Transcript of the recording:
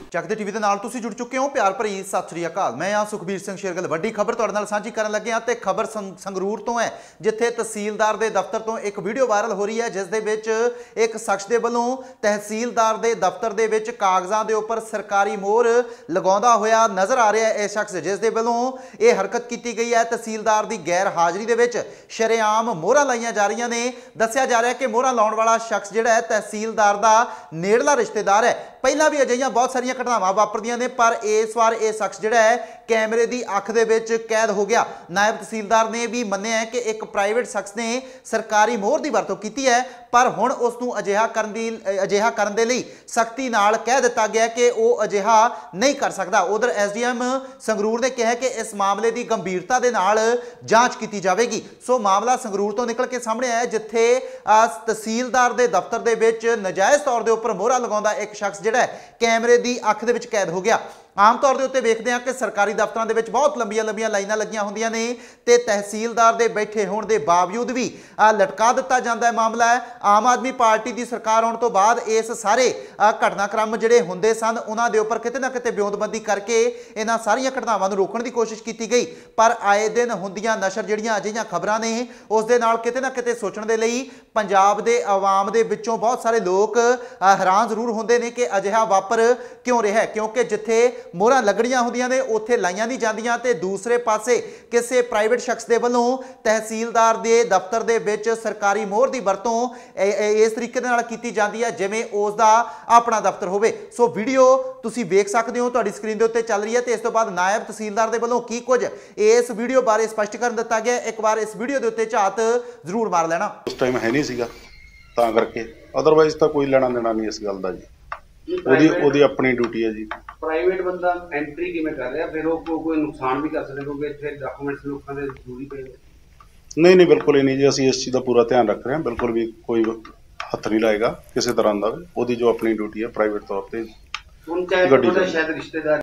ਚੱਕਦੇ ਟੀਵੀ ਦੇ ਨਾਲ ਤੁਸੀਂ ਜੁੜ ਚੁੱਕੇ ਹੋ। ਪਿਆਰ ਭਰੀ ਸਤਿ ਸ੍ਰੀ ਅਕਾਲ। ਮੈਂ ਆ ਸੁਖਬੀਰ ਸਿੰਘ ਸ਼ੇਰਗਿੱਲ। ਵੱਡੀ ਖਬਰ ਤੁਹਾਡੇ ਨਾਲ ਸਾਂਝੀ ਕਰਨ ਲੱਗੇ ਹਾਂ ਤੇ ਖਬਰ ਸੰਗਰੂਰ ਤੋਂ ਹੈ, ਜਿੱਥੇ ਤਹਿਸੀਲਦਾਰ ਦੇ ਦਫ਼ਤਰ ਤੋਂ ਇੱਕ ਵੀਡੀਓ ਵਾਇਰਲ ਹੋ ਰਹੀ ਹੈ, ਜਿਸ ਦੇ ਵਿੱਚ ਇੱਕ ਸ਼ਖਸ ਦੇ ਵੱਲੋਂ ਤਹਿਸੀਲਦਾਰ ਦੇ ਦਫ਼ਤਰ ਦੇ ਵਿੱਚ ਕਾਗਜ਼ਾਂ ਦੇ ਉੱਪਰ ਸਰਕਾਰੀ ਮੋਹਰ ਲਗਾਉਂਦਾ ਹੋਇਆ ਨਜ਼ਰ ਆ ਰਿਹਾ ਹੈ। ਇਹ ਸ਼ਖਸ ਜਿਸ ਦੇ ਵੱਲੋਂ ਇਹ ਹਰਕਤ ਕੀਤੀ ਗਈ ਹੈ, ਤਹਿਸੀਲਦਾਰ ਦੀ ਗੈਰ ਹਾਜ਼ਰੀ ਦੇ ਵਿੱਚ ਸ਼ਰੇਆਮ ਮੋਹਰਾਂ ਲਾਈਆਂ ਜਾ ਰਹੀਆਂ ਨੇ। ਦੱਸਿਆ ਜਾ ਰਿਹਾ ਹੈ ਕਿ ਮੋਹਰਾਂ ਲਾਉਣ ਵਾਲਾ ਸ਼ਖਸ ਜਿਹੜਾ ਹੈ ਤਹਿਸੀਲਦਾਰ ਦਾ ਨੇੜਲਾ ਰਿਸ਼ਤੇਦਾਰ ਹੈ। ਪਹਿਲਾਂ ਵੀ ਅਜਿਹੀਆਂ ਬਹੁਤ ਸਾਰੀਆਂ ਘਟਨਾਵਾਂ ਵਾਪਰਦੀਆਂ ਨੇ, ਪਰ ਇਸ ਵਾਰ ਇਹ ਸ਼ਖਸ ਜਿਹੜਾ ਹੈ ਕੈਮਰੇ ਦੀ ਅੱਖ ਦੇ ਵਿੱਚ ਕੈਦ ਹੋ ਗਿਆ। ਨਾਇਬ ਤਹਿਸੀਲਦਾਰ ਨੇ ਵੀ ਮੰਨਿਆ ਹੈ ਕਿ ਇੱਕ ਪ੍ਰਾਈਵੇਟ ਸ਼ਖਸ ਨੇ ਸਰਕਾਰੀ ਮੋਹਰ ਦੀ ਵਰਤੋਂ ਕੀਤੀ ਹੈ, ਪਰ ਹੁਣ ਉਸ ਨੂੰ ਅਜਿਹਾ ਕਰਨ ਦੇ ਲਈ ਸਖਤੀ ਨਾਲ ਕਹਿ ਦਿੱਤਾ ਗਿਆ ਕਿ ਉਹ ਅਜਿਹਾ ਨਹੀਂ ਕਰ ਸਕਦਾ। ਉਧਰ ਐਸਡੀਐਮ ਸੰਗਰੂਰ ਨੇ ਕਿਹਾ ਕਿ ਇਸ ਮਾਮਲੇ ਦੀ ਗੰਭੀਰਤਾ ਦੇ ਨਾਲ ਜਾਂਚ ਕੀਤੀ ਜਾਵੇਗੀ। ਸੋ ਮਾਮਲਾ ਸੰਗਰੂਰ ਤੋਂ ਨਿਕਲ ਕੇ ਸਾਹਮਣੇ ਆਇਆ, ਜਿੱਥੇ ਤਹਿਸੀਲਦਾਰ ਦੇ ਦਫ਼ਤਰ ਦੇ ਵਿੱਚ ਨਜਾਇਜ਼ ਤੌਰ ਦੇ ਉੱਪਰ ਮੋਹਰਾਂ ਲਗਾਉਂਦਾ ਇੱਕ ਸ਼ਖਸ ਜਿਹੜਾ ਕੈਮਰੇ ਦੀ ਅੱਖ ਦੇ ਵਿੱਚ ਕੈਦ ਹੋ ਗਿਆ। ਆਮ ਤੌਰ ਦੇ ਉੱਤੇ ਵੇਖਦੇ ਹਾਂ ਕਿ ਸਰਕਾਰੀ ਦਫ਼ਤਰਾਂ ਦੇ ਵਿੱਚ ਬਹੁਤ ਲੰਬੀਆਂ ਲਾਈਨਾਂ ਲੱਗੀਆਂ ਹੁੰਦੀਆਂ ਨੇ ਤੇ ਤਹਿਸੀਲਦਾਰ ਦੇ ਬੈਠੇ ਹੋਣ ਦੇ ਬਾਵਜੂਦ ਵੀ ਲਟਕਾ ਦਿੱਤਾ ਜਾਂਦਾ ਹੈ ਮਾਮਲਾ ਹੈ। ਆਮ ਆਦਮੀ ਪਾਰਟੀ ਦੀ ਸਰਕਾਰ ਆਉਣ ਤੋਂ ਬਾਅਦ ਇਸ ਸਾਰੇ ਘਟਨਾਕ੍ਰਮ ਜਿਹੜੇ ਹੁੰਦੇ ਸਨ, ਉਹਨਾਂ ਦੇ ਉੱਪਰ ਕਿਤੇ ਨਾ ਕਿਤੇ ਬਿਉਂਦਬੰਦੀ ਕਰਕੇ ਇਹਨਾਂ ਸਾਰੀਆਂ ਘਟਨਾਵਾਂ ਨੂੰ ਰੋਕਣ ਦੀ ਕੋਸ਼ਿਸ਼ ਕੀਤੀ ਗਈ। ਪਰ ਆਏ ਦਿਨ ਹੁੰਦੀਆਂ ਨਸ਼ਰ ਜਿਹੜੀਆਂ ਅਜਿਹੀਆਂ ਖਬਰਾਂ ਨੇ, ਉਸ ਦੇ ਨਾਲ ਕਿਤੇ ਨਾ ਕਿਤੇ ਸੋਚਣ ਦੇ ਲਈ ਪੰਜਾਬ ਦੇ ਆਵਾਮ ਦੇ ਵਿੱਚੋਂ ਬਹੁਤ ਸਾਰੇ ਲੋਕ ਹੈਰਾਨ ਜ਼ਰੂਰ ਹੁੰਦੇ ਨੇ ਕਿ ਅਜਿਹਾ ਵਾਪਰ ਕਿਉਂ ਰਿਹਾ, ਕਿਉਂਕਿ ਜਿੱਥੇ ਮੋਹਰਾਂ ਲੱਗਣੀਆਂ ਹੁੰਦੀਆਂ ਨੇ ਉੱਥੇ ਲਾਈਆਂ ਨਹੀਂ ਜਾਂਦੀਆਂ ਤੇ ਦੂਸਰੇ ਪਾਸੇ ਕਿਸੇ ਪ੍ਰਾਈਵੇਟ ਸ਼ਖਸ ਦੇ ਵੱਲੋਂ ਤਹਿਸੀਲਦਾਰ ਦੇ ਦਫ਼ਤਰ ਦੇ ਵਿੱਚ ਸਰਕਾਰੀ ਮੋਹਰ ਦੀ ਵਰਤੋਂ ਇਸ ਤਰੀਕੇ ਦੇ ਨਾਲ ਕੀਤੀ ਜਾਂਦੀ ਹੈ ਜਿਵੇਂ ਉਸ ਦਾ ਆਪਣਾ ਦਫ਼ਤਰ ਹੋਵੇ। ਸੋ ਵੀਡੀਓ ਤੁਸੀਂ ਵੇਖ ਸਕਦੇ ਹੋ, ਤੁਹਾਡੀ ਸਕਰੀਨ ਦੇ ਉੱਤੇ ਚੱਲ ਰਹੀ ਹੈ। ਤੇ ਇਸ ਤੋਂ ਬਾਅਦ ਨਾਇਬ ਤਹਿਸੀਲਦਾਰ ਦੇ ਵੱਲੋਂ ਕੀ ਕੁਝ ਇਸ ਵੀਡੀਓ ਬਾਰੇ ਸਪਸ਼ਟੀਕਰਨ ਦਿੱਤਾ ਗਿਆ, ਇੱਕ ਵਾਰ ਇਸ ਵੀਡੀਓ ਦੇ ਉੱਤੇ ਝਾਤ ਜ਼ਰੂਰ ਮਾਰ ਲੈਣਾ। ਉਸ ਟਾਈਮ ਹੈ ਨਹੀਂ ਸੀਗਾ ਤਾਂ ਕਰਕੇ, ਅਦਰਵਾਈਜ਼ ਤਾਂ ਕੋਈ ਲੈਣਾ ਦੇਣਾ ਨਹੀਂ ਇਸ ਗੱਲ ਦਾ ਜੀ। ਉਹਦੀ ਆਪਣੀ ਡਿਊਟੀ ਹੈ ਜੀ। ਪ੍ਰਾਈਵੇਟ ਬੰਦਾ ਐਂਟਰੀ ਕਿਵੇਂ ਕਰ ਰਿਹਾ, ਫਿਰ ਉਹ ਕੋਈ ਨੁਕਸਾਨ ਵੀ ਕਰ ਸਕਦੇ ਕਿਉਂਕਿ ਇੱਥੇ ਡਾਕੂਮੈਂਟਸ ਲੋਕਾਂ ਦੇ ਜ਼ਰੂਰੀ ਪਏ ਨੇ। ਨਹੀਂ ਬਿਲਕੁਲ ਹੀ ਨਹੀਂ ਜੀ, ਅਸੀਂ ਇਸ ਚੀਜ਼ ਦਾ ਪੂਰਾ ਧਿਆਨ ਰੱਖ ਰਹੇ ਹਾਂ। ਬਿਲਕੁਲ ਵੀ ਕੋਈ ਹੱਥ ਨਹੀਂ ਲਾਏਗਾ ਕਿਸੇ ਤਰ੍ਹਾਂ ਦਾ। ਉਹਦੀ ਜੋ ਆਪਣੀ ਡਿਊਟੀ ਹੈ ਪ੍ਰਾਈਵੇਟ ਤੌਰ ਤੇ ਹੁਣ ਚਾਹੇ ਸ਼ਾਇਦ ਰਿਸ਼ਤੇਦਾਰ